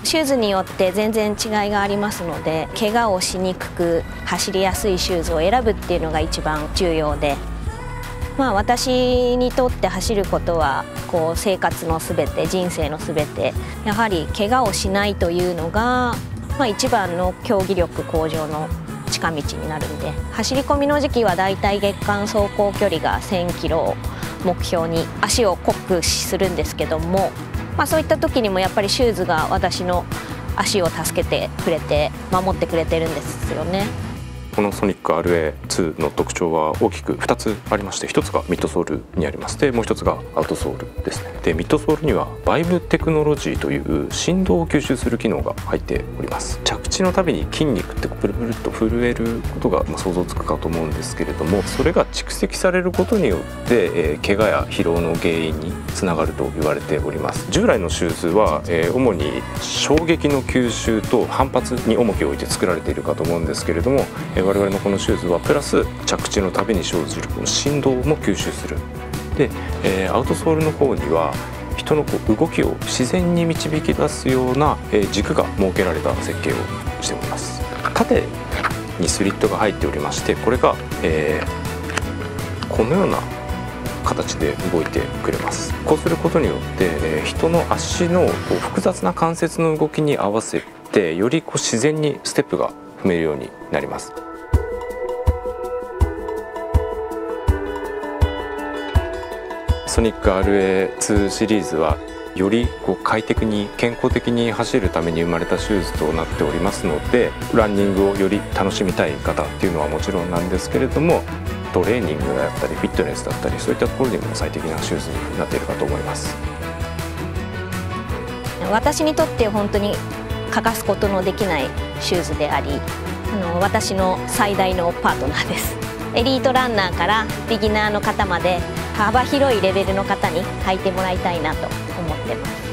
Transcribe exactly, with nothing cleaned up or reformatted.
シューズによって全然違いがありますので、怪我をしにくく走りやすいシューズを選ぶっていうのが一番重要で、まあ、私にとって走ることはこう生活のすべて、人生のすべて、やはり怪我をしないというのが、まあ、一番の競技力向上の近道になるんで、走り込みの時期はだいたい月間走行距離がせんキロを目標に足を濃くするんですけども、まあ、そういった時にもやっぱりシューズが私の足を助けてくれて守ってくれてるんですよね。 このソニック アールエーツー の特徴は大きくふたつありまして、ひとつがミッドソールにあります。でもうひとつがアウトソールですね。でミッドソールにはバイブテクノロジーという振動を吸収する機能が入っております。着地のたびに筋肉ってプルプルっと震えることがまあ想像つくかと思うんですけれども、それが蓄積されることによって、えー、怪我や疲労の原因につながると言われております。従来のシューズは、えー、主に衝撃の吸収と反発に重きを置いて作られているかと思うんですけれども、えー我々のこのシューズはプラス着地のたびに生じるこの振動も吸収する。で、えー、アウトソールの方には人のこう動きを自然に導き出すような、えー、軸が設けられた設計をしております。縦にスリットが入っておりまして、これが、えー、このような形で動いてくれます。こうすることによって、えー、人の足のこう複雑な関節の動きに合わせてよりこう自然にステップが踏めるようになります。ソニック アールエーツー シリーズはよりこう快適に健康的に走るために生まれたシューズとなっておりますので、ランニングをより楽しみたい方っていうのはもちろんなんですけれども、トレーニングだったりフィットネスだったりそういったところにも最適なシューズになっているかと思います。 私にとって本当に欠かすことのできないシューズであり、あの私の最大のパートナーです。エリートランナーからビギナーの方まで幅広いレベルの方に履いてもらいたいなと思ってます。